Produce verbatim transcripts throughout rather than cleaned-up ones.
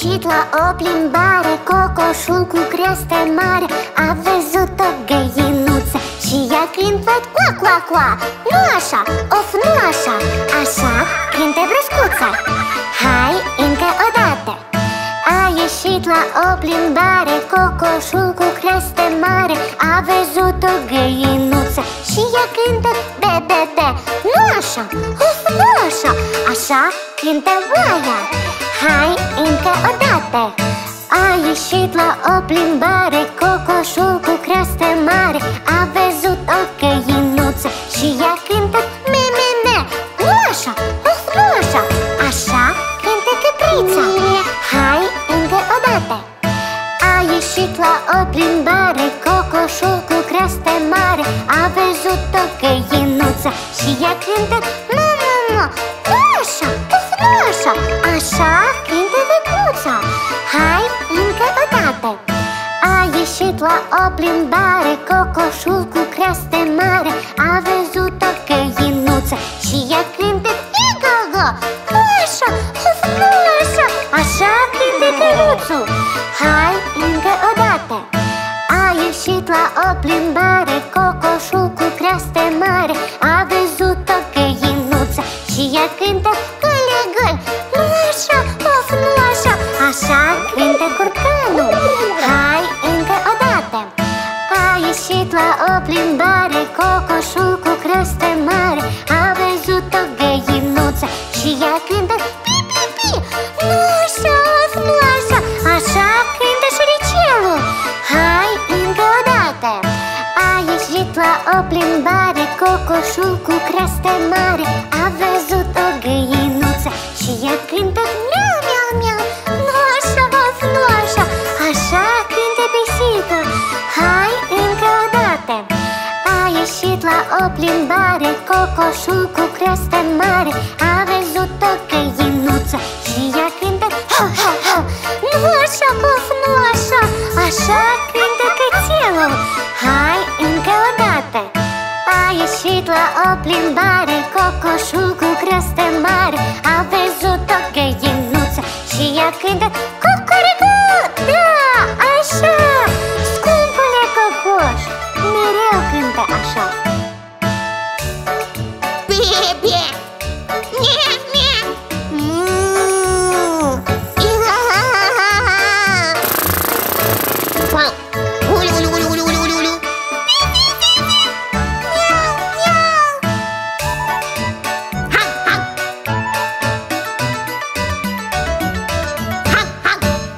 ieșit la o plimbare, cocoșul cu creastă mare a văzut o găinuță și ea cântă coa, coa, coa. Nu așa, of, nu așa, așa cântă bruscuța. Hai, încă o dată. A ieșit la o plimbare, cocoșul cu creastă mare a văzut o găinuță și ea cântă be, be, be. Nu așa, of, nu așa, așa cântă oaia. Hai, încă o dată. A ieșit la o plimbare, cocoșul cu creastă mare a văzut o găinuță și ea cântă me, me, me. Nu așa, of, nu așa, așa cântă căprița. Hai, încă o dată. A ieșit la o plimbare, cocoșul cu creastă mare a văzut o găinuță și ea cântă mă, mă, mă. Nu așa, of, nu așa, așa cântă văcuța. Hai, încă o dată. A ieșit la o plimbare, cocoșul cu creastă mare a văzut o găinuță și ea cântă go-go. Nu așa, of, nu așa, așa cântă căruțul. Hai, încă o dată. A ieșit la o plimbare, cocoșul cu creastă mare a văzut o găinuță și ea cântă găle-găl. Nu așa, of, nu așa, așa cântă curcanul. Hai, încă o dată. A ieșit la o plimbare, cocoșul cu creastă mare a văzut o găinuță și ea cântă pi-pi-pi. Nu așa, of, nu așa, așa cântă șoricelul. Hai, încă o dată. A ieșit la o plimbare, cocoșul cu creastă mare a văzut o găinuță și ea cântă miau, miau, miau. Nu așa, of, nu așa, așa cântă pisica. Hai, încă o dată. A ieșit la o plimbare, cocoșul cu creastă mare a văzut o găinuță și ea cântă ha, ha, ha. Nu așa, of, nu așa, așa cântă cățelul. Hai, încă o dată. A ieșit la o plimbare, cocoșul cu creastă mare a văzut o găinuță și ea cântă cucuricu. Da, așa, scumpule cocoș, mereu cântă așa. Bie, bie, mie, mie, mu, iha-ha-ha-ha-ha. Wow, ulu, ulu, ulu, ulu, ulu, ulu. Miau, miau. Ha, ha. Ha, ha.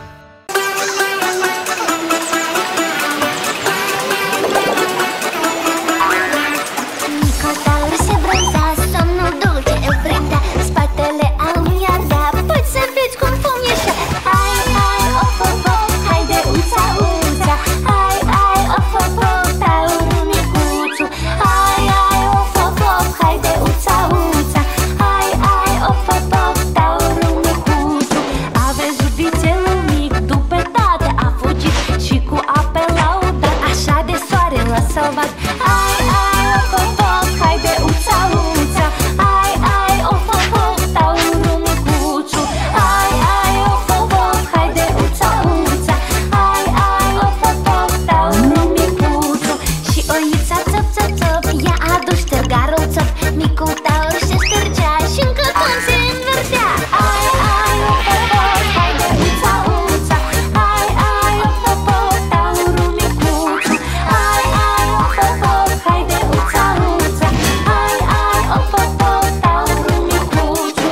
Microtaur se bronza, somnul dulce îl prindea, spatele alb i-ardea, poți să vezi cum fum ieșea. Hai, hai, of, of, of, haide uța, uța. Hai, hai, of, of, of, taurul micuțu. Hai, hai, of, of, of, haide uța, uța. Hai, hai, of, of, of, taurul micuțu. A văzut vițelul mic, după tată a fugit și cu ape l-a udat, așa de soare l-a salvat. Hai, hai, of, of, of, haide uța, uța. Hai, hai, of, of, of, taurul micuțu. Hai, hai, of, of, of, haide uța, uța. Hai, hai, of, of, of, taurul micuțu. Și oița țăp, țăp, țăp, i-a adus ștergarul țăp. Micul taur se ștergea și încă cum se învârtea. Hai, hai, of, of, of, haide uța, uța. Hai, hai, of, of, of, taurul micuțu. Hai, hai, of, of, of, haide uța, uța. Hai, hai, of, of, of, taurul micuțu.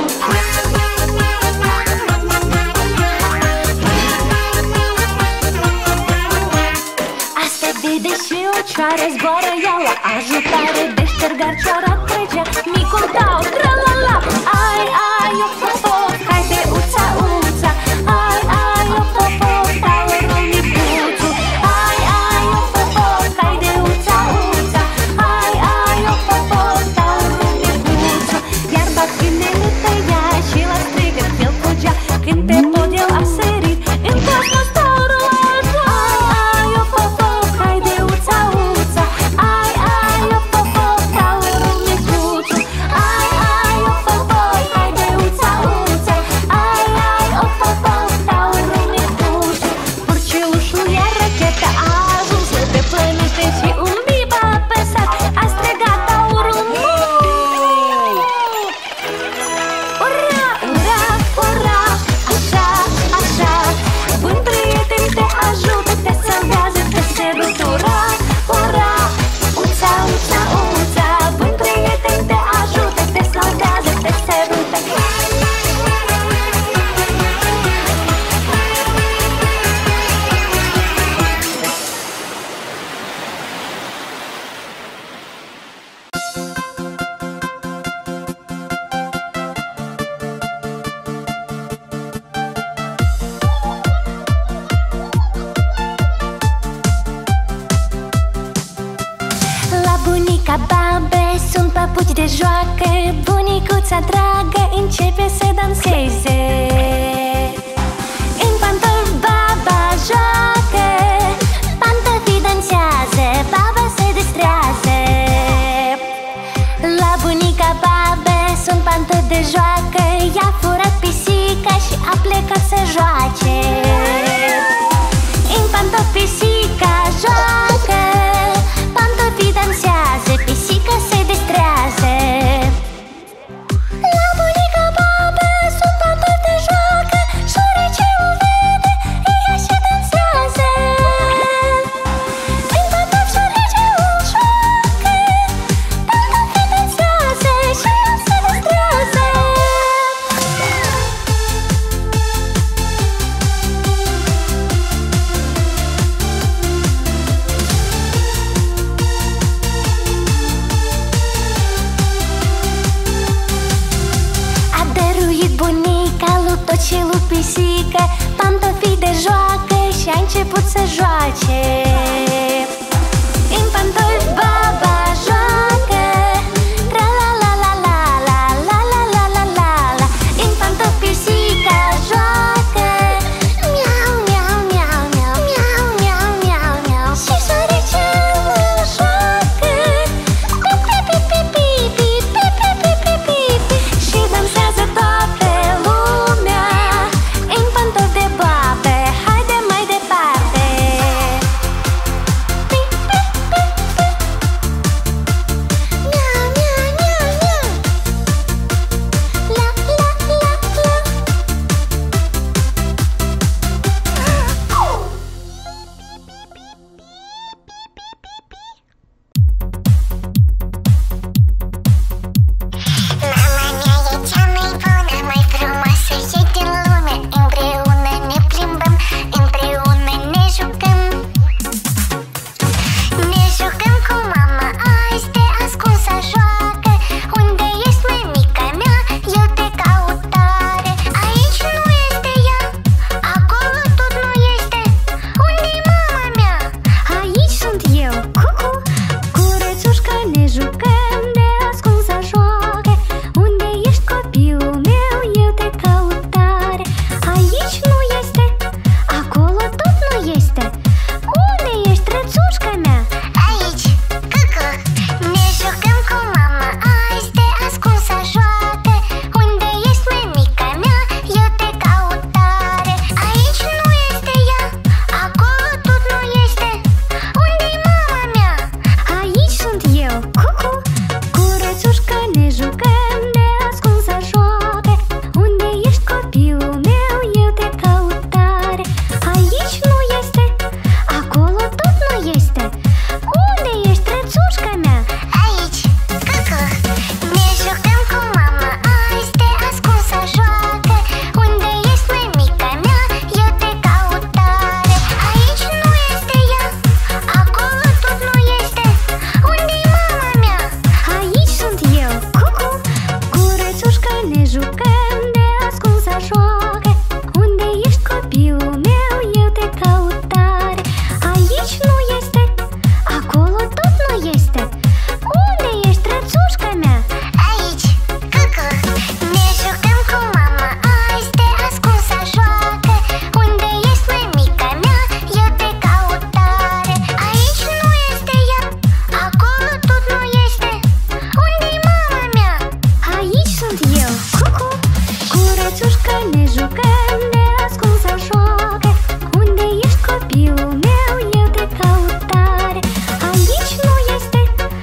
Asta vede și o cioară, zboară ea la ajutare de ștergar, cioara trăgea, micul taur, tra-la-la. Ai, ai, of, of, of, haide uța, uța. Ai, ai, of, of, of, taurul micuțu. Ai, ai, of, of, of, haide uța, uța. Ai, ai, of, of, of, taurul micuțu. Iarba câinele tăia și la strigăt el fugea, când pe pod el a sărit, în cosmos taurul a ajuns. Ai, ai, of, of, of, haide uța, uța. Ai, ai, of, of, of, taurul micuțu. Ai, ai, of, of, of, haide uța, uța. apuci de joacă, bunicuța dragă începe să danseze. În pantofi baba joacă, pantofii dansează, baba se distrează. La bunica babă sunt pantofi de joacă, i-a furat pisica și a plecat să joace. În pantofi pisica joacă, pantofii dansează, pisica se distrează. La bunica babă sunt pantofi de joacă, șoareceul vede, ea și dansează. În pantofi șoareceul joacă, pantofii dansează și ea se distrează. Bunica lui tot și lui pisică pantofii de joacă și a început să joace. În pantofi baba joacă, tra-la-la-la-la-la-la-la-la-la-la. În pantofi pisica joacă, miau-miau-miau-miau-miau-miau-miau-miau. Și șoareceul joacă, pi-pi-pi-pi-pi-pi-pi-pi-pi-pi-pi. Și dansează toată lumea în pantofi de babă. Haide mai departe. Pi-pi-pi-pi. Miau-miau-miau-miau. La-la-la-la. Mama mea e cea mai bună, mai frumoasă e din lume. Împreună ne plimbăm, împreună ne jucăm. Ne jucăm cu mama azi de ascunsa joacă. Unde ești, mămica mea? Eu te caut tare. Aici nu este ea, acolo tot nu este. Unde-i mama mea? Aici sunt eu, cucu, cu Rețușca ne jucăm de ascunsa joacă. Unde ești, copilul meu? Eu te caut tare. Aici nu este, acolo tot nu este. Unde ești, Rețușca mea? Aici, cucu, ne jucăm cu mama azi de ascunsa joacă. Unde ești, mămica mea? Eu te caut tare. Aici nu este ea, acolo tot nu este. Unde-i mama mea? Aici sunt eu, cucu, cu Rețușca ne jucăm de ascunsa joacă. Unde ești, copilul meu? Eu te caut tare. Aici nu este, acolo tot nu este. Unde ești, Rețușca mea? Aici, cucu, ne jucăm cu mama azi de ascunsa joacă. Unde ești, mămica mea? Eu te caut tare. Aici nu este ea, acolo tot nu este. Unde-i mama mea? Aici sunt eu, cucu, cu Rețușca ne jucăm de ascunsa joacă. Unde ești, copilul meu? Eu te caut tare. Aici nu este, acolo tot nu este. Unde ești, Rețușca mea? Aici, cucu, ne jucăm cu mama azi de ascunsa joacă. Unde ești, mămica mea? Eu te caut tare. Aici nu este ea, acolo tot nu este. Unde-i mama mea? Aici sunt eu, cucu, cu Rețușca ne jucăm de ascunsa joacă. Unde ești, copilul meu? Eu te caut tare. Aici nu este,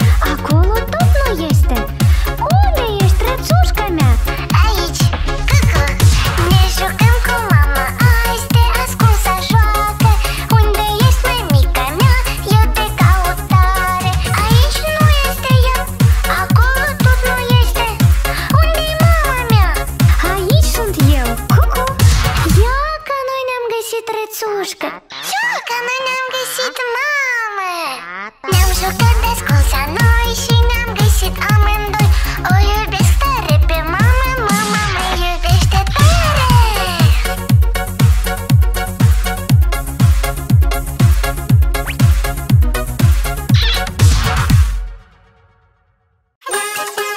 acolo tot nu este. Unde ești, Rețușca mea? Aici, cucu, ne jucăm cu mama azi de ascunsa joacă. Unde ești, mămica mea? Eu te caut tare. Aici nu este ea, acolo tot nu este. Unde-i mama mea? Aici sunt eu, cucu. Ia că noi ne-am găsit, Rețușca. Ia că noi ne-am găsit, mamă. Ne-am jucat de ascunsa noi și ne-am găsit amândoi. O iubesc tare pe mama, mama mă iubește tare.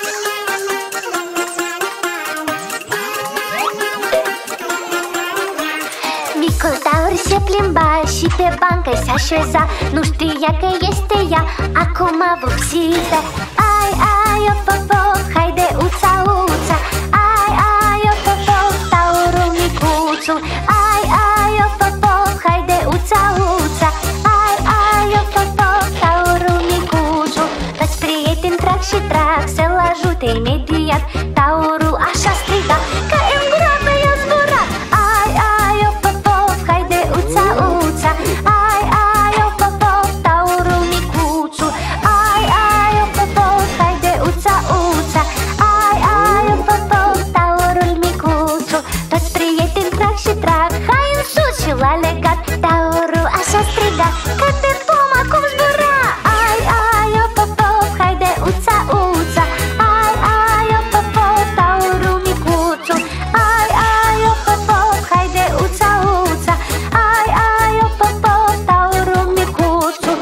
Micul taur se plimba și pe bancă se așeza. Nu știa că este ea acum vopsită. Ai, ai, op, op, op, haide uța, uța. Ai, ai, op, op, op, taurul micuțu. Ai, ai, op, op, op, haide uța, uța. Ai, ai, op, op, op, taurul micuțu. Toți prieteni trag și trag să-l ajute imediat. Taurul așa striga că în groapă el zbura. Ai, ai, op, op, op, haide uța, uța. Ai, ai, op, op, op, taurul micuțu. Ai, ai, op, op, op, haide uța, uța. Ai, ai, op, op, op, taurul micuțu. Toți prieteni trag și trag, hai în sus și l-a legat. Taurul așa striga că pe pom acum zbura. Ai, ai, op, op, op, haide uța, uța. Ai, ai, op, op, op, taurul micuțu. Ai, ai, op, op, op, haide uța, uța. Ai, ai, op, op, op, taurul micuțu.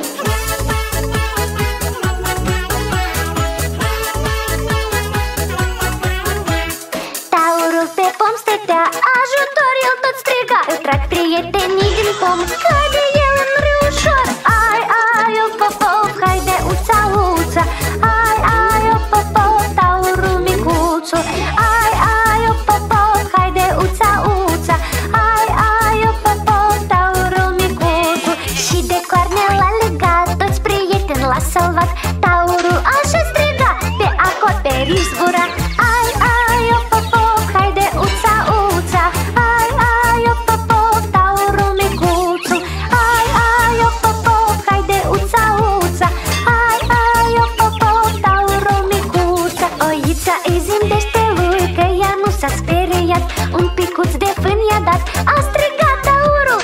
Taurul pe pom stătea, ajutor el tot striga. Îl trag prietenii din pom, cade el în râu ușor. Ai, ai, op, op, op, haide uța, uța. Ai, ai, op, op, op, taurul micuțu. Ai, ai, op, op, op, haide uța, uța. Ai, ai, op, op, op, taurul micuțu. Și de coarne l-a legat, toți prieteni l-a salvat. Taurul așa striga, pe acoperiș zbura. Ai, ai, op, op, op, haide uța, uța. Ai, ai, op, op, op, taurul micuțu. Ai, ai, op, op, op, haide uța, uța. Ai, ai, op, op, op, taurul micuțu. Oița îi zâmbește lui că ea nu s-a speriat. Un picuț de fân i-a dat, a strigat taurul.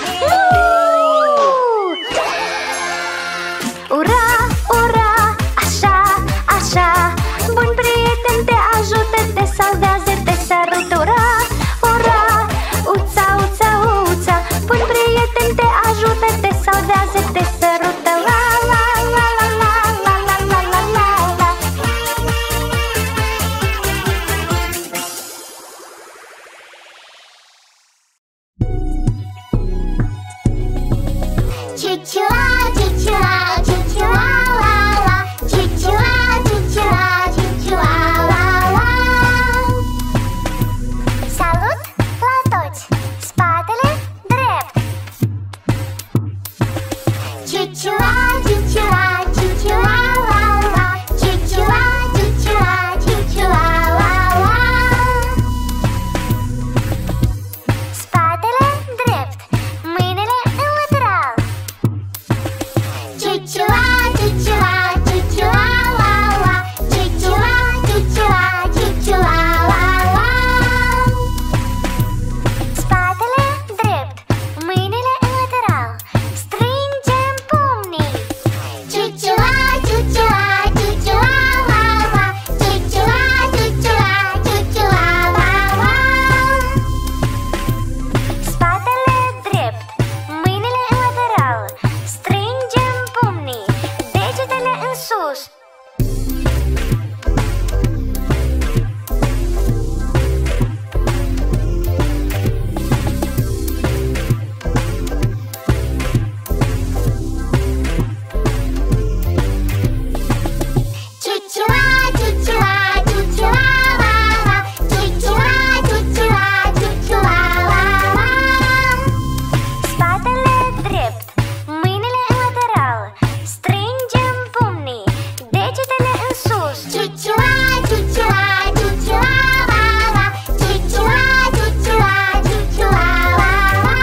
Ura, ura, așa, așa. Bun prieten te ajută, te salvează, te sărută. Ura, ura, uța, uța, uța. Bun prieten te ajută, te salvează, te sărută. La, la, la, la, la, la, la, la, la, la. Ciuciula, ciuciula, ciuciula, la, la. Ciuciula, ciuciula, ciuciula, la, la. Salut la toți! Spatele drept! Ciuciula, ciuciula, ciuciula, la, la. Ciuciula, ciuciula, ciuciula, la, la. Spatele drept! Mâinile în lateral! Ciuciula, ciuciula, ciuciula, la, la. Ciuciula, ciuciula, ciuciula, la, la. Spatele drept! Mâinile în lateral! Strângem pumnii! Ciuciula, ciuciula, ciuciula, la, la. Ciuciula, ciuciula, ciuciula, la, la. Spatele drept! Mâinile în lateral! Strângem pumnii! Degetele în sus! Ciuciula, ciuciula, ciuciula, la, la. Ciuciula, ciuciula, ciuciula, la, la. Spatele drept! Mâinile în lateral! Strângem pumnii! Degetele în sus! Ciuciula, ciuciula, ciuciula, la, la. Ciuciula, ciuciula, ciuciula, la, la.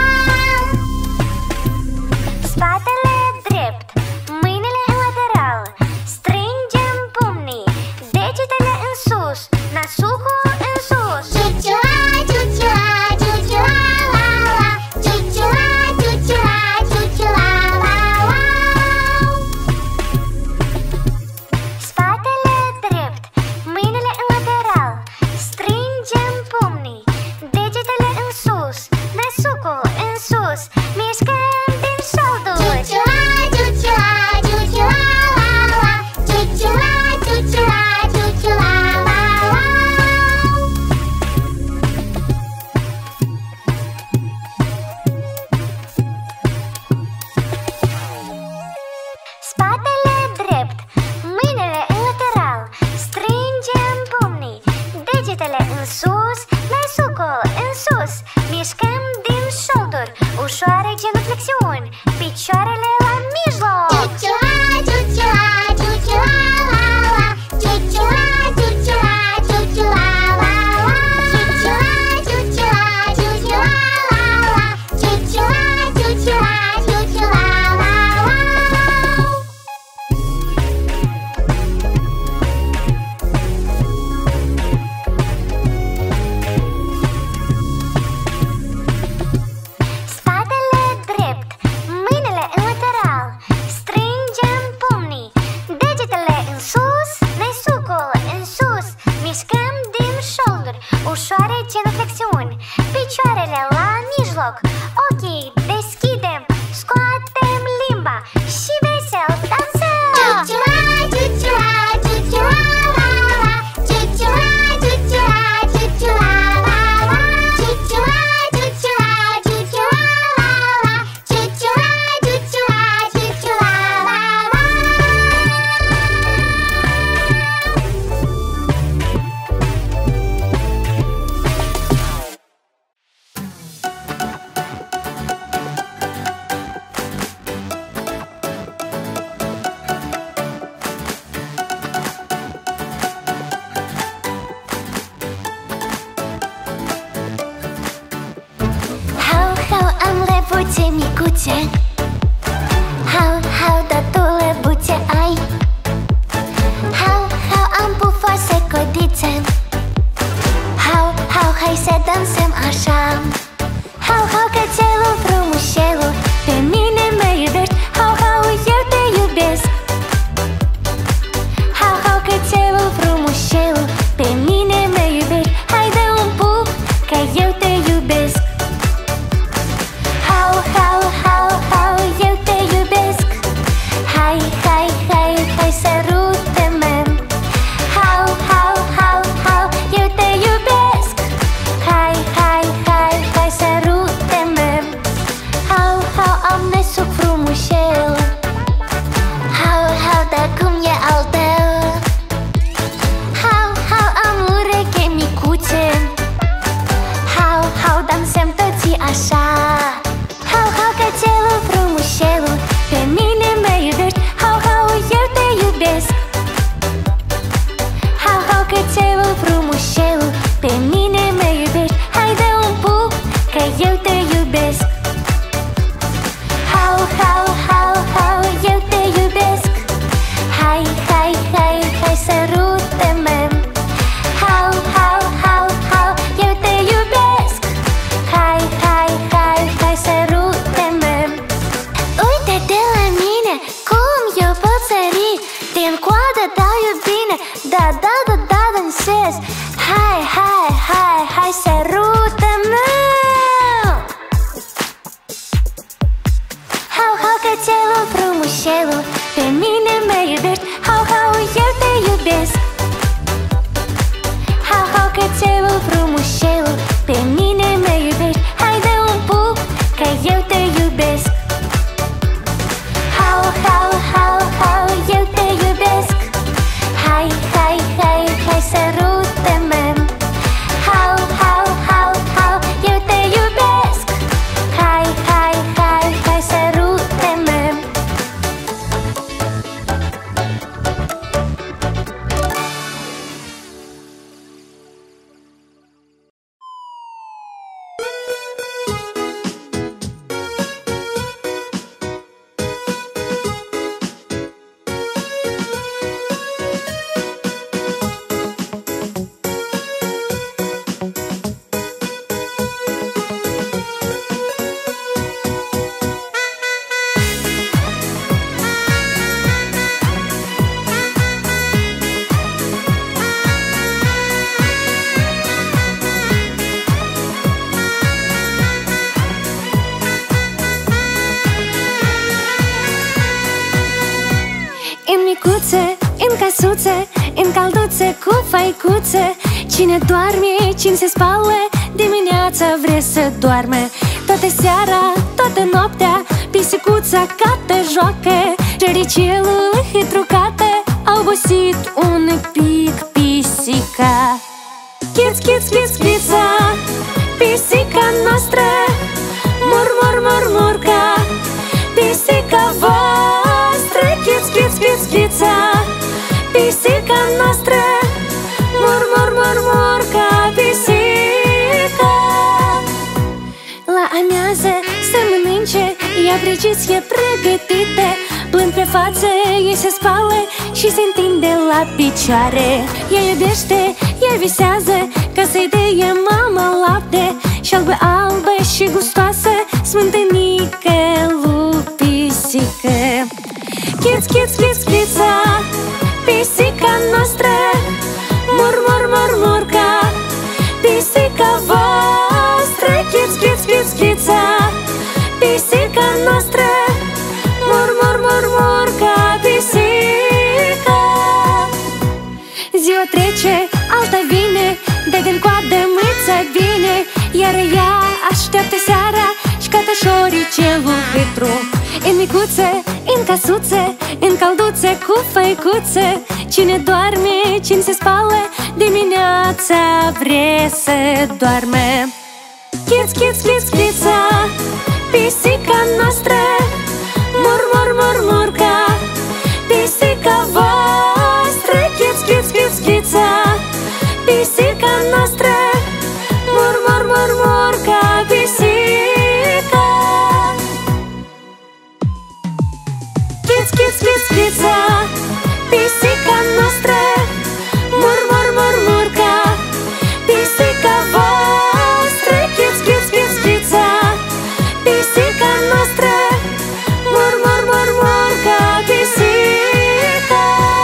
Spatele drept! Mâinile în lateral! Strângem pumnii! Degetele în sus! Nasucul în sus! Ciuciula, ciuciula, ciuciula, la, la. Ciuciula, ciuciula, ciuciula, la, la. Spatele drept! Mâinile în lateral! Strângem pumnii! Degetele în sus! Nasucul în sus! Mișcăm din șolduri! Ciuciula, ciuciula, ciuciula, la, la. Ciuciula, ciuciula, ciuciula, la, la. ușoare genuflexiuni, picioarele la mijloc. Ciuciula, ciuciula, ciuciula, la la. Ciuciula, ciuciula, ciuciula, la la. Ciuciula, ciuciula, ciuciula, la la. Ciuciula, ciuciula, ciuciula, la la. Spatele drept, mâinile în lateral, strângem pumnii, degetele în sus, desucul în sus, mișcăm din șolduri, ușoare genuflexiuni, picioarele la mijloc, ochii deschidem, scoatem limba și vesel dansăm! Ciuciula, ciuciula, ciuciula, la la. Ciuciula, ciuciula, ciuciula, la la. Ciuciula, ciuciula, ciuciula, la la. Ciuciula, ciuciula, ciuciula, la la. Hau, hau, am lebuțe micuțe. Hau, hau, datule, buțe ai. Hau, hau, am pufoase codițe. Hau, hau, hai să dansăm așa. Hau, hau, cățelul frumușelul, pe mine mă iubești. Hau, hau, eu te iubesc. Hau, hau, cățelul frumușelul, pe mine mă iubești. Hai dă un pup, că eu te iubesc. Hau, hau, hau, hau, eu te iubesc. Hai, hai, hai, hai, sărute-mă. Hau, hau, hau, hau, eu te iubesc. Hai, hai, hai, hai, sărute-mă. Hau, hau, am nesuc frumușel. Hau, hau, dar cum e al tău? Hau, hau, am ureche micuțe. Hau, hau, dansăm toții așa. Hau, hau, cățelul frumușelul, pe mine mă iubești. Hau, hau, eu te iubesc. Hau, hau, cățelul frumușelul, pe mine mă iubești. Hai dă un pup, că eu te iubesc. Hau, hau, hau, hau, eu te iubesc. Hai, hai, hai, hai, sărute-mă. Hau, hau, hau, hau, eu te iubesc. Hai, hai, hai, hai, sărute-mă. Uite de la mine cum eu pot sări. Din coadă dau iubire, da, da, da, da, dansez. Hai, hai, hai, hai, sărută-mă. Hau, hau, cățelul frumușelul, pe mine mă iubești. Hau, hau, eu te iubesc. Hau, hau, cățelul frumușelul, pe mine mă iubești. Hai dă un pup, că eu te iubesc. Hau, hau, hau, hau, eu te iubesc. Hai, hai, hai, hai, sărute-mă. Hau, hau, hau, hau, eu te iubesc. Hai, hai, hai, hai, sărute-mă. micuțe, în căsuțe, în calduțe cu făicuțe. Cine doarme, cine se spală, dimineața vrea să doarme. Toată seara, toată noaptea, pisicuța cată joacă. Jăricelul hitrucate, a obosit un pic pisica. Chiț, chiț, chiț, chița, pisica noastră, mor, mor, mor, planează să mănânce, ea precis e pregătită. Plând pe față, ei se spală și se întinde la picioare. Ea iubește, ea visează ca să-i dea mama lapte și albă, albă și gustoasă, smântânică lupisică. Chiț, chiț, chiț, chița, pisica noastră, mur, mur, mur, murca, pisica voastră. Chiț, chiț, chiț, chița, pisica noastră, mur, mur, mur, murca, pisica. Ziua trece, alta vine, de din coadă mâța bine, iar ea așteaptă seara și catașorii celul vitru. În micuță, în casuță, în călduță cu făicuță, cine doarme, cine se spală, dimineața vrea să doarme. Chiț, chiț, chiț, chița, pisica noastră, mur, mur, mur, murca, pisica voastră. Chiț, chiț, chiț, chița, pisica noastră, mur, mur, mur, murca, pisica. Chiț, chiț, chiț, chița, pisica noastră, mur, mur, mur, murca, pisica voastră. Chiț, chiț, chiț, chița, pisica noastră, mur, mur, mur, murca, pisica.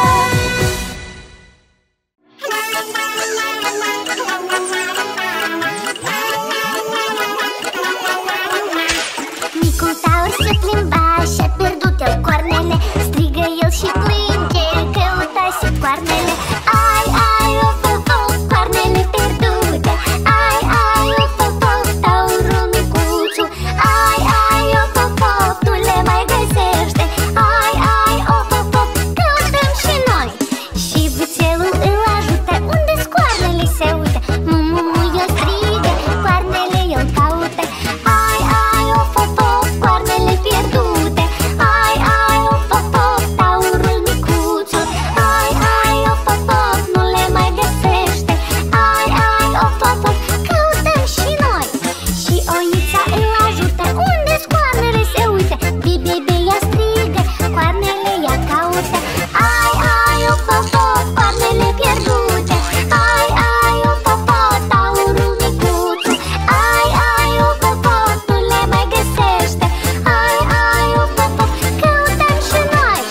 Micul taur se plimba și-a pierdut el coarnele. Strigă el și plânge, căutase coarnele. Ai, ai, of, of, of, coarnele pierdute. Ai, ai, of, of, of, taurul micuțu. Ai, ai, of, of, of, nu le mai găsește. Ai, ai, of, of, of, căutăm și noi. Și vițelul îl ajută, unde-s coarnele se uită. Mu-mu-mu, el strigă, coarnele el caută. Ai, ai, of, of, of, coarnele pierdute. Ai, ai, of, of, of, taurul micuțu. Ai, ai, of, of, of, nu le mai găsește. Ai, ai, of, of, of, căutăm și noi. Și oița îl ajută, unde-s coarnele se uită. Bi, bi, bi, ea strigă, coarnele ea caută. Ai, ai, of, of, of, coarnele pierdute. Ai, ai, of, of, of, taurul micuțu. Ai, ai, of, of, of, nu le mai găsește. Ai, ai, of, of, of, căutăm și noi.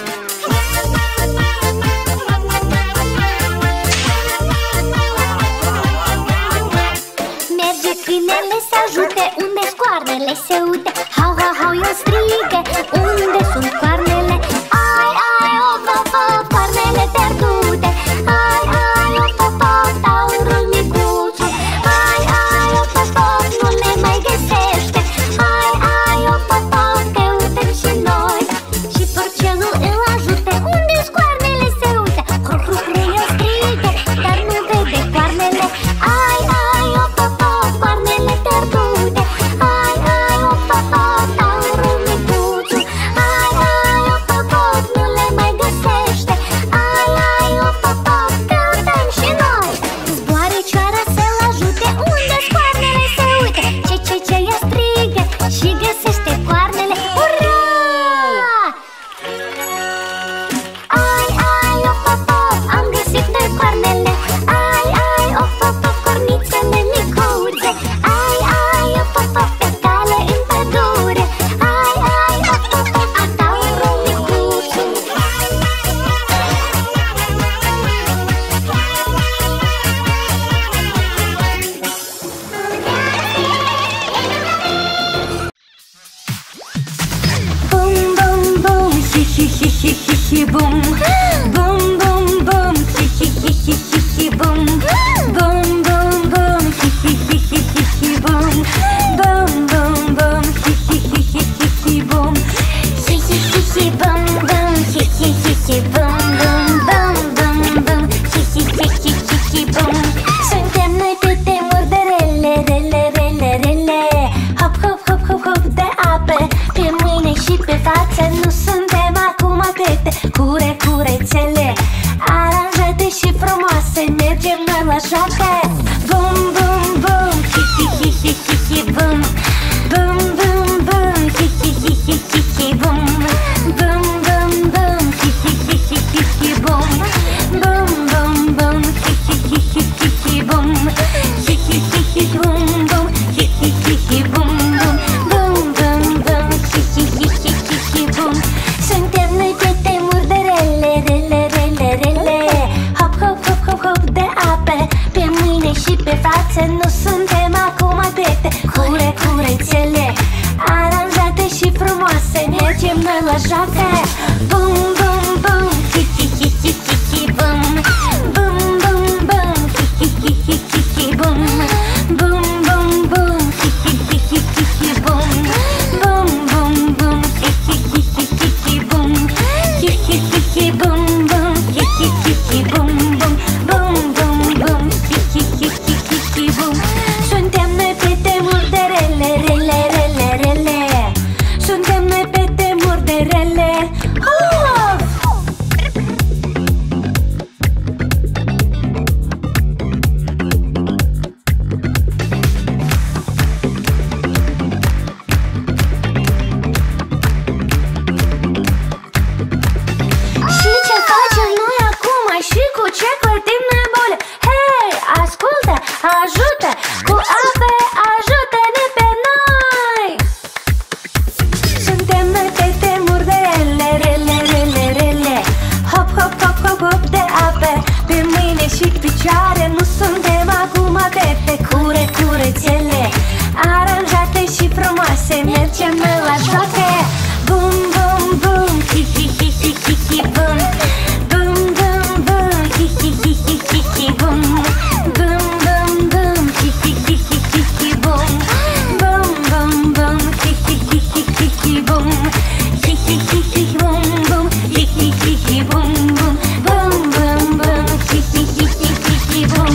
Merge câinele să ajute, unde-s coarnele se uite. Hau, hau, hau, el strigă, unde sunt coarnele. Ai, ai, of, of, of, coarnele pierdute. Ai, ai, of, of, of, taurul micuțu. Ai, ai, of, of, of, nu le mai găsește. Ai, ai, of, of, of, căutăm și noi. Și porcelul îl ajută, unde-s coarnele se uite. Hru, hru, hru, el strigă, dar nu vede coarnele. Ai, ai, of, of, of, coarnele pierdute. Ai, ai, of, of, of, taurul micuțu. Ai, ai, of, of, of, nu le mai găsește. Ai, ai, of, of, of, căutăm și noi. Zboare cioara să-l ajute, unde-s coarnele se uite. Ce, ce, ce, ea strigă și găsește coarnele. Ura! Ai, ai, of, of, of, am găsit noi coarnele. Ai, ai, of, of, of, cornițele micuțe. Ai, ai, of, of, of, pe cale în pădure. Ai, ai, of, of, of, a taurul micuțu. Bum, bum, bum, hi, hi, hi, hi, hi, hi, bum. Bum, bum, bum, hi, hi, hi, hi, hi, hi, bum. Bum, bum, bum, hi, hi, hi, hi, hi, hi, bum. Bum, bum, bum, hi, hi, hi, hi, hi, hi, bum. Hi, hi, hi, hi, bum, bum, hi, hi, hi, hi, bum, bum, bum, bum, bum, hi, hi, hi, hi, hi, hi, bum. Suntem noi pe temuri de rele, rele, rele, rele. Hop, hop, hop, hop, hop de apă, pe mâine și pe față. Nu suntem acum tete, cure, curețe. la joacă. Bum, bum, bum, hi, hi, hi, hi, hi, hi, bum. Bum, bum, bum, hi, hi, hi, hi, hi, hi, bum. Bum, bum, bum, hi, hi, hi, hi, hi, hi, bum. Bum, bum, bum, hi, hi, hi, hi, hi, hi, bum. Hi, hi, hi, hi, bum, bum, hi, hi, hi, hi, bum, bum. Bum, bum, bum, hi, hi, hi, hi, hi, hi, bum. Suntem noi pe temuri de rele, rele, rele, rele. Suntem noi pe temuri de rele. Oh! Și ce facem noi acum? Și cu ce căltim noi bule? Hei, ascultă, ajută, cu ape, ajută-ne pe noi! Suntem noi pe temuri de rele, rele, rele, rele. Hop, hop, hop, hop, hop de ape pe mâine și picioare. Nu suntem acum pe pe cure, curețele aranjate și frumoase. Mergem noi la joacă. Bum, bum, bum, hi, hi, hi, hi, hi, hi, bum. Bum, bum, bum, hi, hi, hi, hi, hi, hi, bum. Bum, bum, bum, hi, hi, hi, hi, hi, hi, bum. Bum, bum, bum, hi, hi, hi, hi, hi, hi, bum. Hi, hi, hi, hi, bum, bum. Hi, hi, hi, hi, bum, bum. Bum, bum, bum, hi, hi, hi, hi, hi, hi, bum.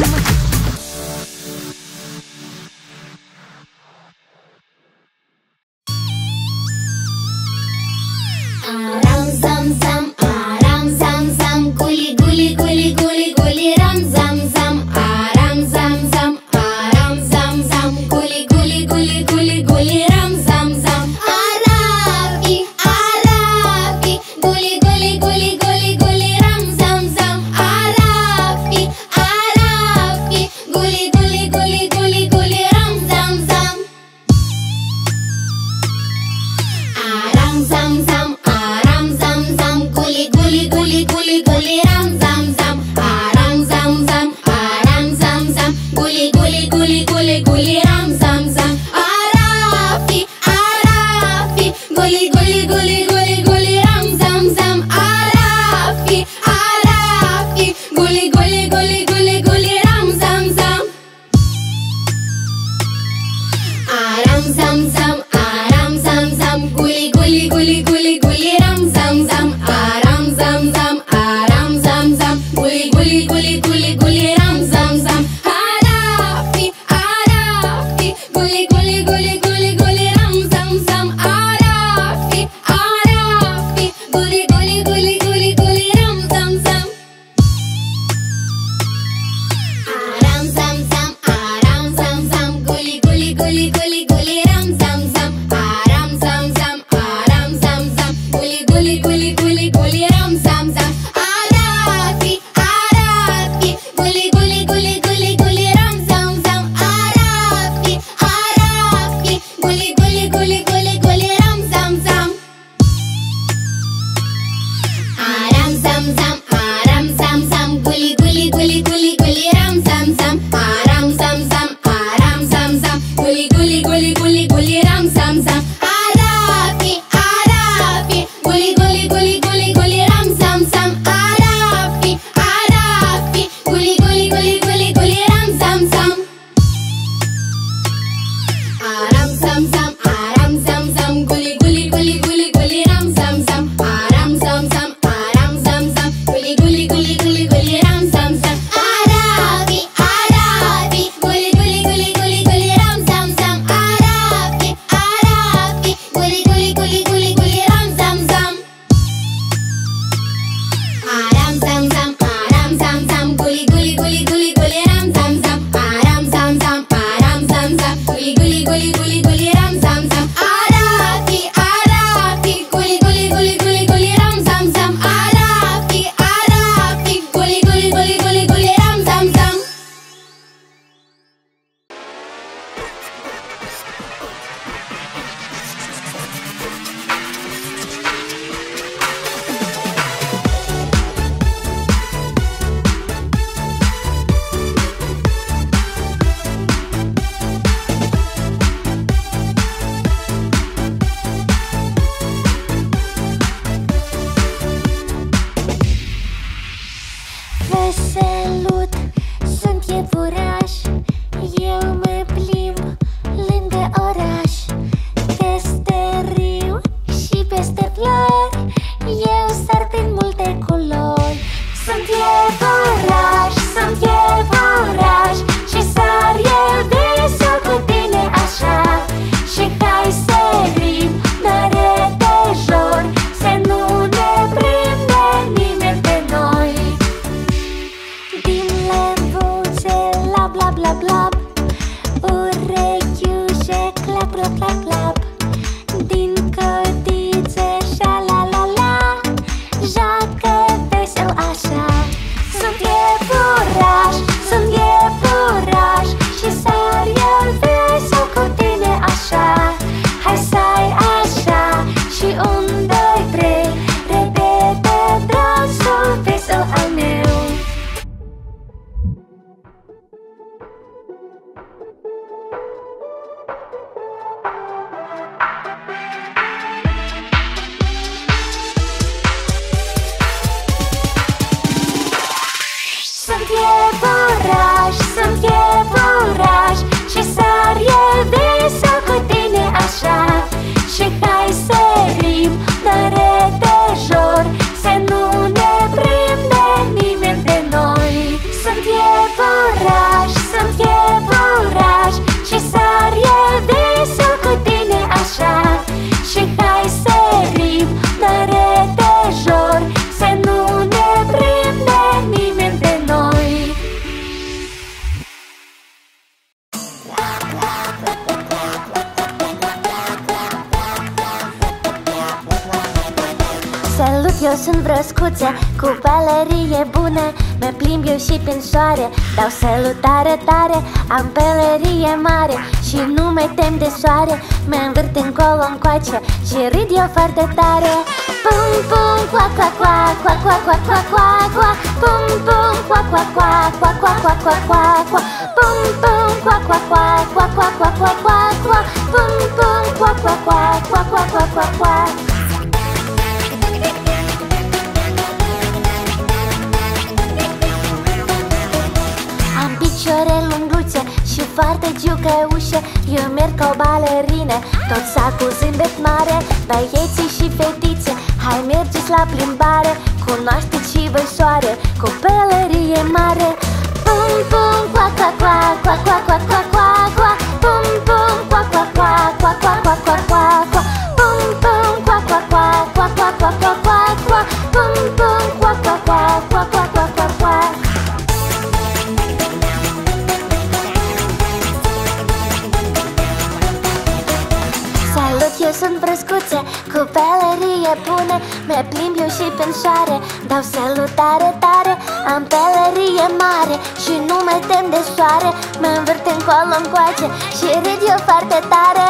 Aram zam zam, aram zam zam, guli guli guli guli guli ram zam zam. Aram zam zam, aram zam zam, guli guli guli guli guli ram zam zam. Arafi, arafi, guli guli guli guli guli ram zam zam. Arafi, arafi, guli guli guli guli guli ram zam zam. Aram zam zam, aram zam zam, guli guli guli guli guli ram zam zam. Aram zam zam, aram zam zam, guli guli guli guli guli ram zam zam. Arafi, arafi, guli guli guli guli guli ram zam zam. Arafi, arafi, guli guli guli guli guli ram zam zam. Aram zam zam, aram zam zam, guli guli guli guli guli ram zam zam. Aram zam zam, aram zam zam, guli guli guli guli guli ram zam zam. Arafi, arafi, guli guli guli guli guli ram zam zam. Arafi, Salut, eu sunt Broscuță, cu pelerie bună. Mă plimb eu și prin soare, dau salutare tare. Am pelerie mare și nu mă tem de soare. Mă învârt încolo-ncoace și râd eu foarte tare. Pum, pum, coa, coa, coa, coa, coa, coa, coa, coa, coa. Pum, pum, coa, coa, coa, coa, coa, coa, coa, coa, coa. Pum, pum, coa, coa, coa, coa, coa, coa, coa, coa, coa. Pum, pum, coa, coa, coa, coa, coa, coa, coa, coa. Picioare lungluțe și foarte giucăușe. Eu merg ca o balerină, tot sacul zâmbet mare. Băieții și fetițe, hai mergeți la plimbare. Cunoașteți și voi soare, cu pelerie mare. Pum, pum, coa, coa, coa, coa, coa, coa, coa, coa, coa. Pum, pum, coa, coa, coa, coa, coa, coa, coa, coa, coa. Pum, pum, coa, coa, coa, coa, coa, coa, coa, coa, coa. Pum, pum, coa, coa, coa, coa, coa, coa, coa, coa. Salut, eu sunt Broscuță, cu pelerie bună. Mă plimb eu și prin soare, dau salutare tare. Am pelerie mare și nu mă tem de soare. Mă învârt încolo-ncoace și râd eu foarte tare.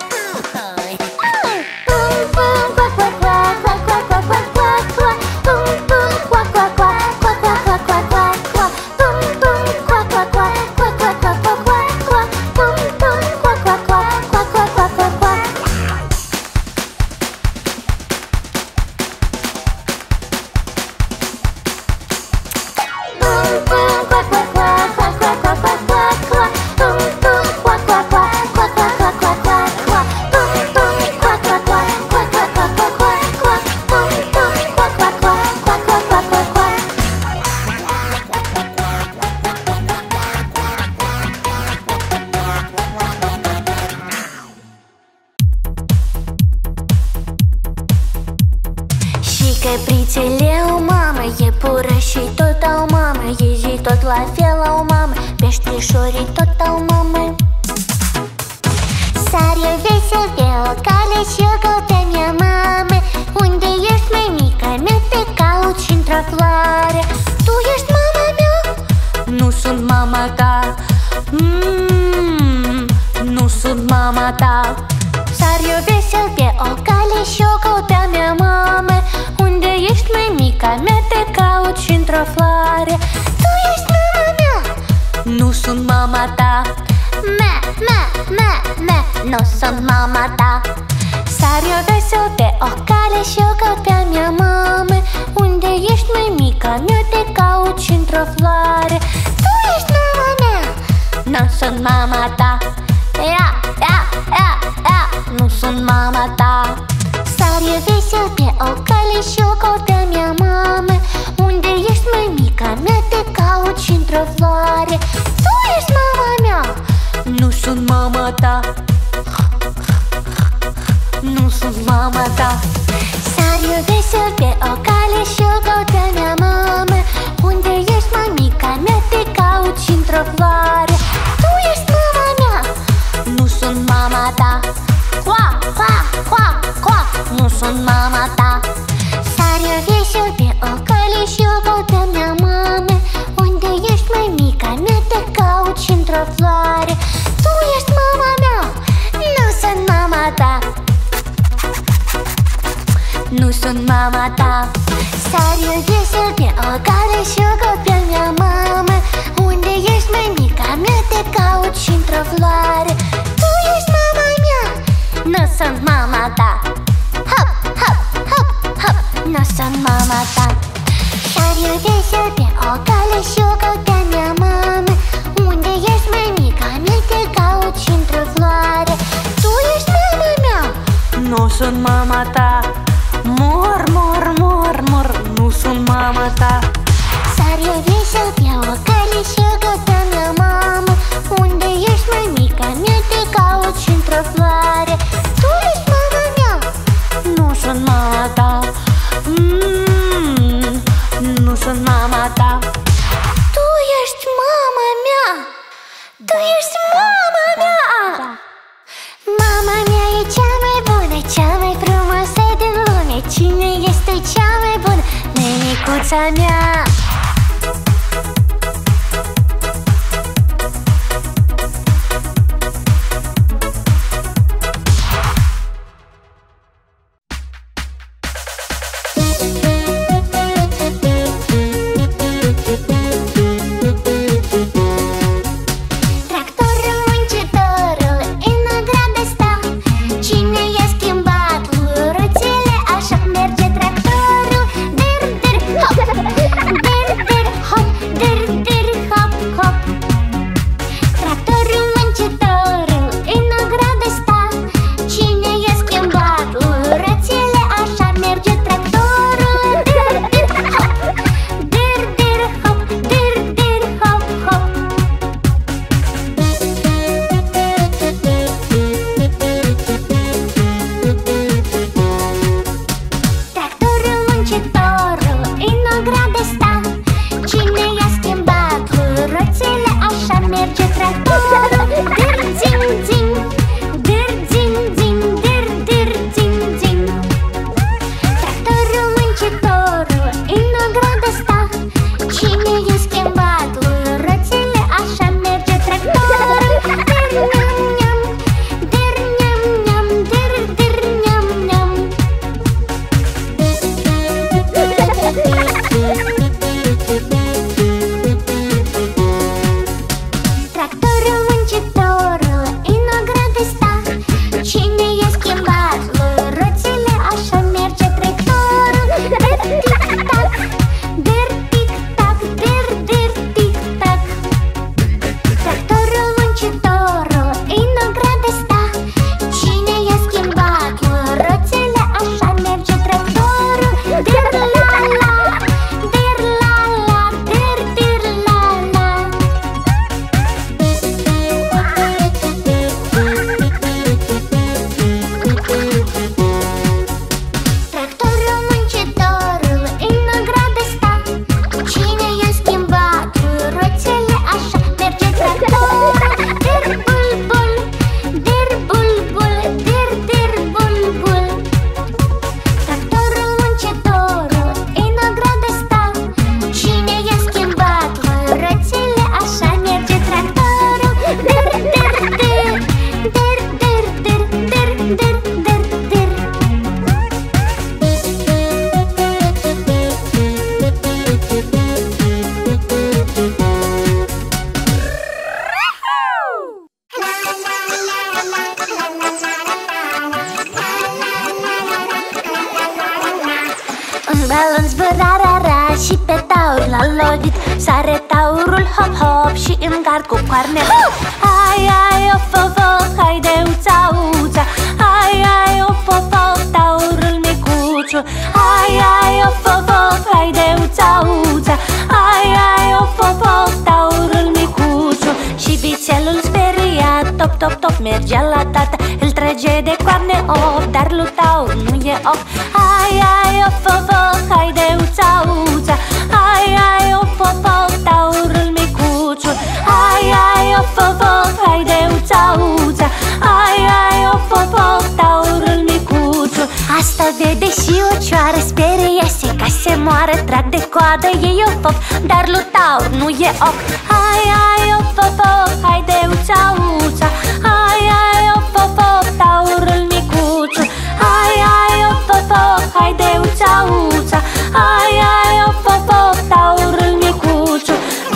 Pum, pum, coa, coa, coa, coa, coa, coa, coa, coa, coa. Pum, pum, coa, coa, coa, coa, coa, coa, coa, coa, coa. Pum, pum, coa, coa, coa, coa, coa, coa, coa, coa, coa. Pum, pum, coa, coa, coa, coa, coa, coa, coa, coa. Căprițele au mamă, iepure și tot au mamă. Iezii tot la fel au mamă, peștișorii tot au mamă. Sar eu vesel pe o cale și eu caut-a mea mamă. Unde ești, mămica mea, te caut și într-o floare. Tu ești mama mea? Nu sunt mama ta. mm, Nu sunt mama ta. Sar eu vesel pe o cale și eu caut-a mea mamă. Unde ești, mămica mea, te caut și într-o floare. Tu ești mama mea? Nu sunt mama ta. Mea, mea, mea, mea, nu sunt mama ta. Sar eu vesel pe o cale și eu caut pe a mea mamă. Unde ești, mămica mea, te caut și într-o floare. Tu ești mama mea? Nu sunt mama ta. Ia, ia, ia, ia, nu sunt mama ta. Sar eu vesel pe o cale și eu caut pe a mea mamă. Unde ești, mămica mea, te caut și într-o floare. Tu ești mama mea? Nu sunt mama ta. Nu sunt mama ta. Sar eu vesel pe o cale și eu caut pe a mea mamă. Unde ești, mămica mea, te caut și într-o floare. Tu ești mama mea? Nu sunt mama ta. Coa, coa, coa, coa, Nu sunt mama ta. Sar eu vesel pe o cale și eu caut pe a mea mamă. Unde ești, mămica mea, te caut și într-o floare. Tu ești mama mea? Nu sunt mama ta. Nu sunt mama ta. Sar eu vesel pe o cale și eu caut pe a mea mamă. Unde ești, mămica mea, te caut și într-o floare. Tu ești mama mea? Nu sunt mama ta. Hop, hop, hop, hop, Nu sunt mama ta. Sar eu vesel pe o cale și eu caut pe a mea mamă. Unde ești, mămica mea, te caut și într-o floare. Tu ești mama mea? Nu sunt mama ta. Mor, mor, mor, mor. Nu sunt mama ta. Sar eu vesel pe o cale și eu caut pe a mea mamă. Unde ești, mămica mea, te caut și într-o floare. Tu ești mama mea? Nu sunt mama ta. mm, Nu sunt mama ta. Tu ești mama mea? Tu ești mama mea? Mama mea e cea mai bună, cea mai frumoasă din lume. Cine este ești cea mai bună, nenicuța mea. balon zbărarara și pe taur l-a lovit. Sare taurul hop hop și îmi car cu coarne. Ai ai of of of, haide uța uța. Ai ai of of of, taurul micuțu. Ai ai of of of, haide uța uța. Ai ai of of of, taurul micuțu. Și bițelul speriat, top top top mergea la tata. Îl trage de coarne of, dar lui taur nu e of. Ai ai of of of, haide uța uța. Ai ai of of of, taurul micuțu. Ai ai of of of, haide uța uța. Ai ai of of of, taurul micuțu. Asta vede și o cioară, sperie-se ca se moară. Trag de coadă ei of of, dar lui taur nu e of. Ai ai of of of, haide uța uța. Ai ai of of of, taurul micuțu. Ai ai of of of, haide uța uța. Ai ai of of of, taurul micuțu.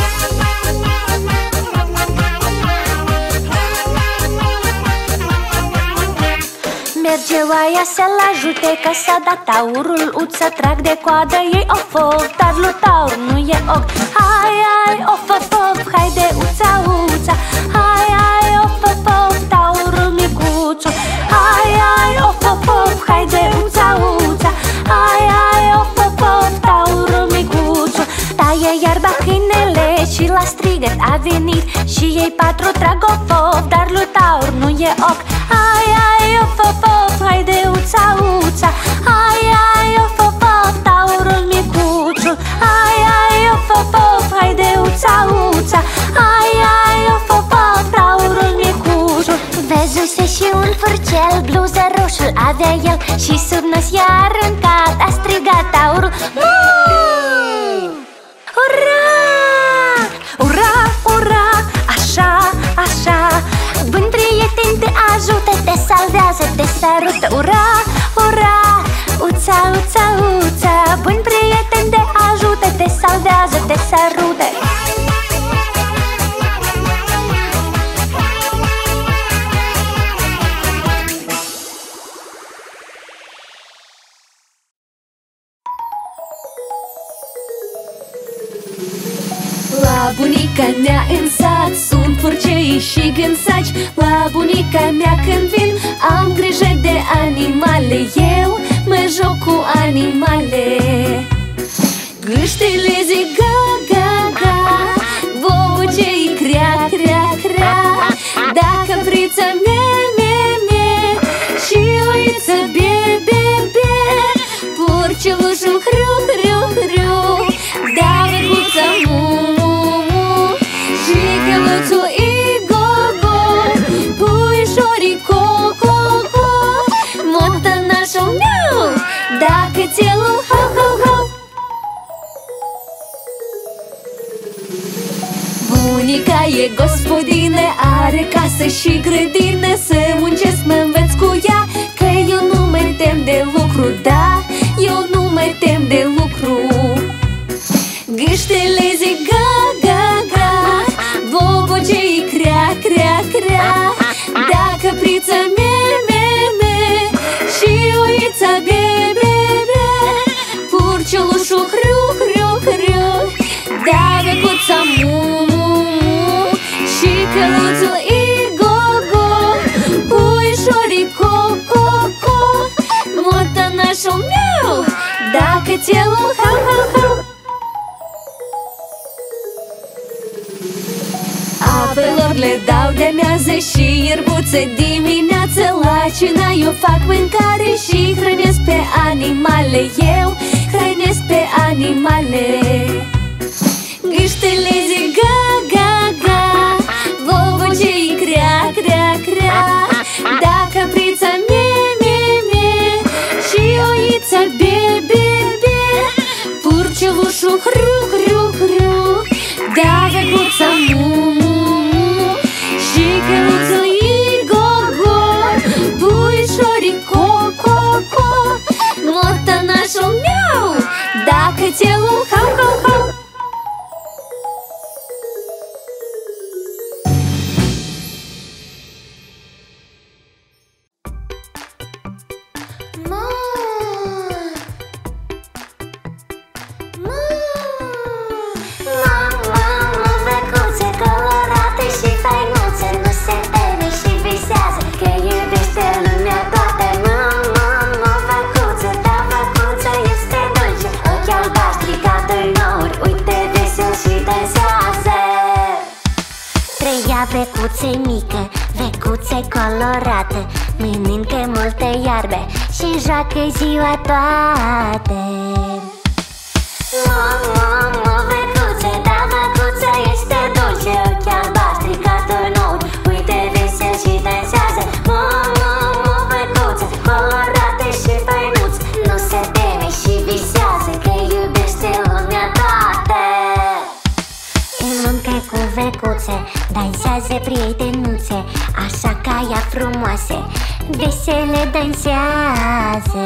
Merge oaia să-l ajute ca s-a dat taurul uță. Trag de coadă ei of of, dar lui taur nu e of. Ai ai of of of, haide uța uța. Ai ai of of of, taurul micuțu. Ai ai of of of, haide uța uța. Ai ai of of of, taurul micuțu. Taie iarba câinele și la strigăt a venit. Și ei patru trag of of, dar lui taur nu e of. Ai ai of of of, haide uța uța. Ai ai of of of, taurul micuțu. Ai ai of of of, haide uța uța. Ai ai of of of, taurul micuțu. Văzuse și un furcel, bluză roșu avea el. și sub nos i-a aruncat. A strigat taurul: Mu! Ura! Ura, ura! Așa, așa! Buni prieteni te ajută, te salvează, te sărută. Ura, ura! Uța, uța, uța! Buni prieteni te ajută, te salvează, te sărută. La bunica mea în sat sunt furcei și gânsaci. La bunica mea când vin am grijă de animale. Eu mă joc cu animale. Gâștele zic ga, ga, ga, voucei crea, crea, crea. Da, căprița mea, mea, mea, și oiță be, be, be. Porcelușul hru, hru, hru, da, văcuța mu, mu, mu, și căluțul i-go-go, puișorii co-co-co, motănașul meu, da, cățelul ho-ho-ho. Bunica e gospodină, are casă și grădină. Să muncesc mă învăț cu ea, că eu nu mă tem de lucru. Da, eu nu mă tem de lucru. Gâștele zic ga, ga, ga, bobocei crea, crea, crea. Da, căprița mea, mea, mea, și oița be, be, be. Purcelușul hru, hru, hru, da, văcuța mu, mu, mu, și căluțul i-go-go, puișorii co-co-co, motănașul meu, da, cățelul hau-hau-hau. Apelor le dau de-amiază și ierbuță dimineață. La cina eu fac mâncare și hrănesc pe animale. Eu hrănesc pe animale. Gâștele zic ga, ga, ga, vovocei crea, crea, crea. Da, căprița mea, mea, mea, și oița be, be, be. Purcelușul hru, hru, hru, da, văcuța mu, mu, mu, și căluțul i-go-go, puișorii co-co-co, motănașul meu, da, cățelul hau-hau-hau. Vecuțe mică, vecuțe colorată, mănâncă multe iarbe și joacă ziua toată. Mama, mă, vecuțe, da, vecuță este dulce, ochi albaștri ca doi nori, uite vesel și dansează. Mama, mă, vecuțe, colorată și făinuță, nu se teme și visează că iubește lumea toată. În muncă cu vecuțe dansează prietenuțe, așa ca ea frumoase, vesele dansează.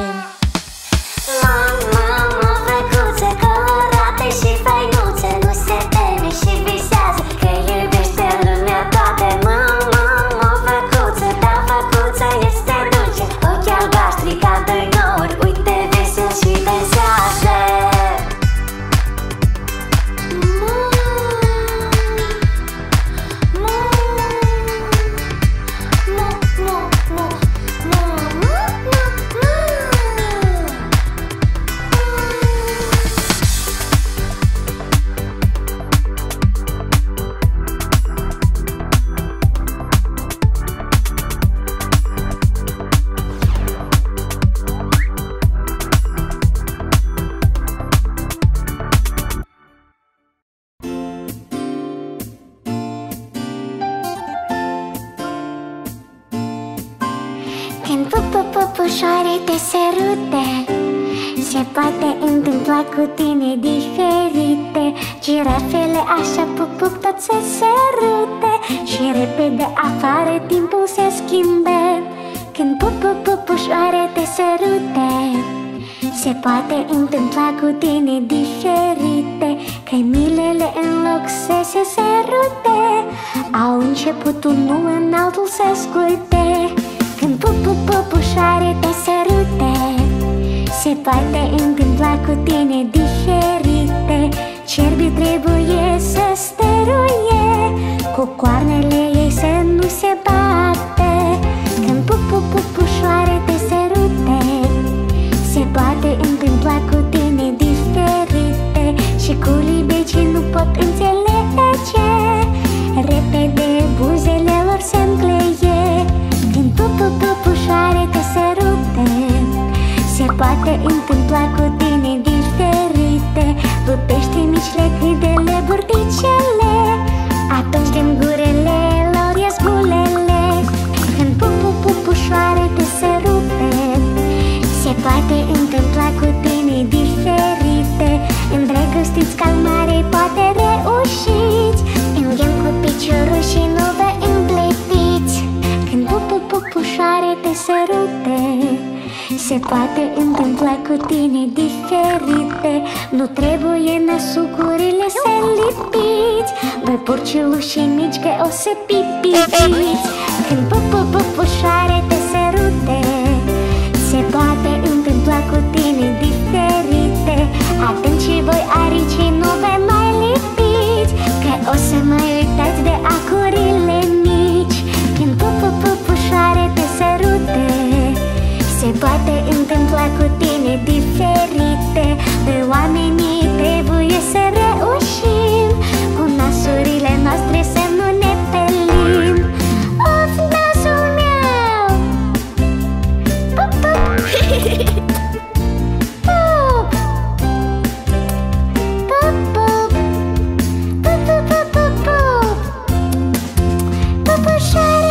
Mama, mă, vecuță, colorată și făinuță, nu se teme și visează că iubește lumea toată. Mama, mă, vecuță, da, vecuță este dulce, ochi albaștri ca doi nori, uite vesel și dansează. Mu, mu, mu, mu, mu, mu, mu, mu. sărute. Se poate întâmpla cu tine diferite. Girafele așa pup pup tot se sărute. Și repede afară timpul se schimbe. Când pup pup pupușoare te sărute. Se poate întâmpla cu tine diferite. Cămilele în loc să se sărute au început unul în altul să scurte. Când pup pup pupușoare te sărute. Se poate întâmpla cu tine diferite. Cerbii trebuie să stăruie, cu coarnele ei să nu se bate. Când pup pup pupușoare te sărute. Se poate întâmpla cu tine diferite. Și cu libecii nu pot înțelege. Repede buzele lor se încleie. Când pup pup pupușoare te sărute. Se poate întâmpla cu tine diferite. Lupește micile cât de leburticele. Atunci din gurele lor ies bulele. Când pup pup pupușoare te sărute. Se poate întâmpla cu tine diferite. Îndrăgostiți calmare poate reușiți. Înghem cu piciorul și nu vă împletiți. Când pup pup pupușoare te sărute. Se poate întâmpla cu tine diferite. Nu trebuie năsucurile să lipiți. Voi porciuși mici că o să pipiți. Când pup pup pupușoare te sărute. Se poate întâmpla cu tine diferite. Atunci voi arici nu vă mai lipiți. Că o să mai uitați de acurile mici. Când pup pup pupușoare te sărute. Se poate întâmpla cu tine diferite. Noi oamenii trebuie să reușim. Cu nasurile noastre să nu ne pelim. Of, nasul meu! Pup, pup! Pup! Pup, pup! Pup, pup, pup, pup, pup! Pupușoare!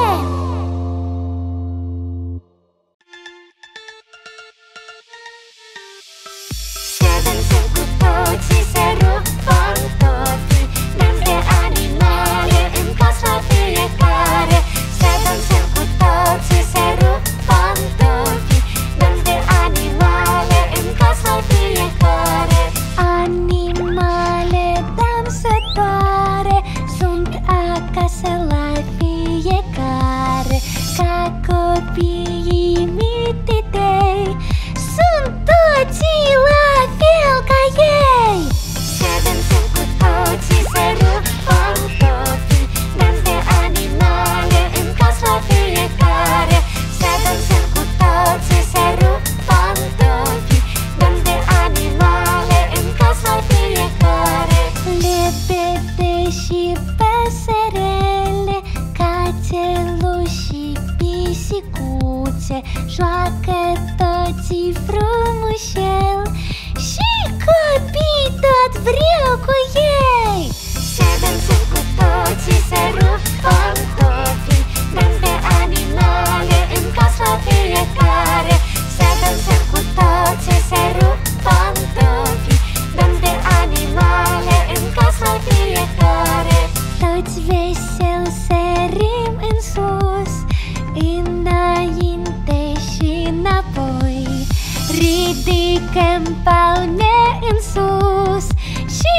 Joacă toții frumușel și copii tot vreau cu ei. Să dansăm cu toții, să rup pantofii. Dans de animale în casa fiecare. Să dansăm cu toții, să rup pantofii. Dans de animale în casa fiecare. Toți vesel sărim în sus, înainte și înapoi. Ridicăm palme în sus și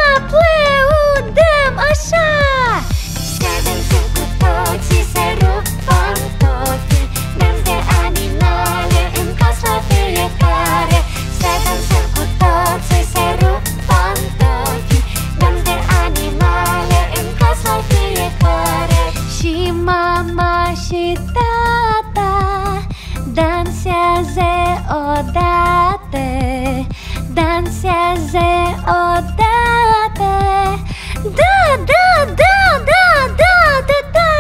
aplaudăm așa. Să dansăm cu toții, să rup pantofii. Dans de animale în casa fiecare. Să dansăm cu toții, să rup pantofii. Dans de animale în casa fiecare. Și mama și tata dansează odată, dansează odată. Da, da, da, da, da, da, da.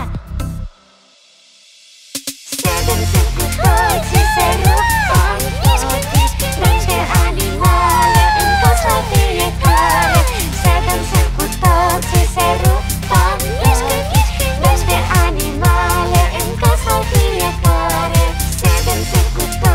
Să dansăm cu toții, să rup pantofii. Dans de animale în casa fiecare. Să dansăm cu toții, să rup pantofii. Dans de animale în casa fiecare. Să dansăm cu toții.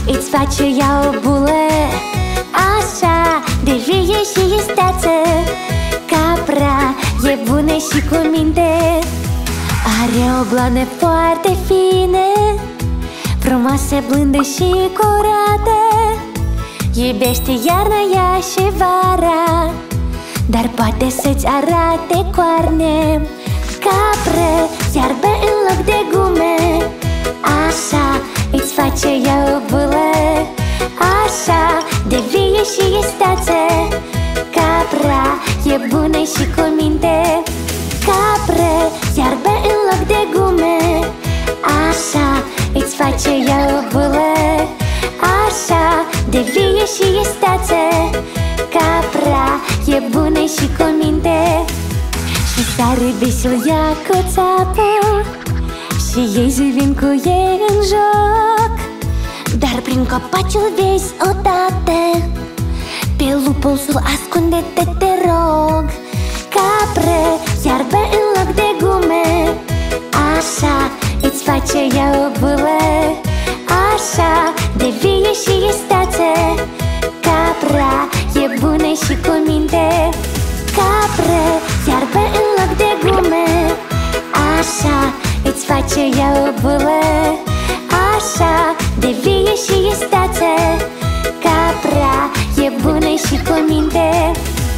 îți face ea o bulă. Așa, de vie și isteață. Capra e bună și cu minte. Are o blană foarte fină, frumoasă, blândă și curată. Iubește iarna, ea și vara, dar poate să-ți arate coarne. Capră, iarbă în loc de gume. Așa, îți face ea o bulă. Așa, de vie și isteață. Capra e bună și cu minte. Capră, iarbă în loc de gume. Așa, îți face ea o bulă. Așa, de vie și isteață. Capra e bună și cu minte. Și sare beșul ea cu țapă, și ei zi vin cu ei în joc. Dar prin copaciul vezi odată, pe lupul sul ascunde-te, te rog. Capră, iarbă în loc de gume. Așa, îți face ea o bulă. Așa, de vie și isteață. Capra e bună și cu minte. Capră, iarbă în loc de gume. Așa, îți face ea o bulă. Așa, de vie și isteață. Capra e bună și cu minte.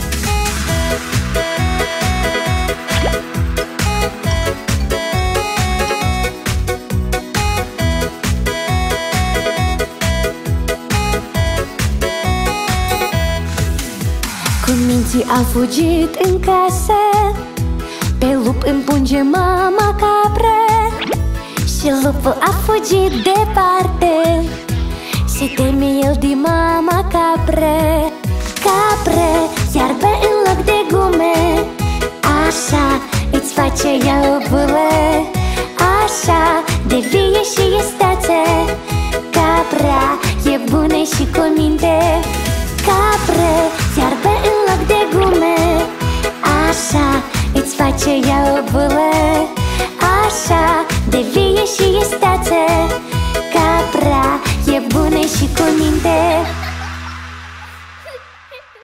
Cu minții a fugit în casă, pe lup împunge mama capră. Și lupul a fugit departe, și teme el de mama capră. Capră, iarbă în loc de gume. Așa, îți face ea o bulă. Așa, de vie și isteață. Capra e bună și cu minte. Capră, iarbă în loc de gume. Așa, îți face ea o bulă. Așa, de vie și isteață. Capra e bună și cu minte.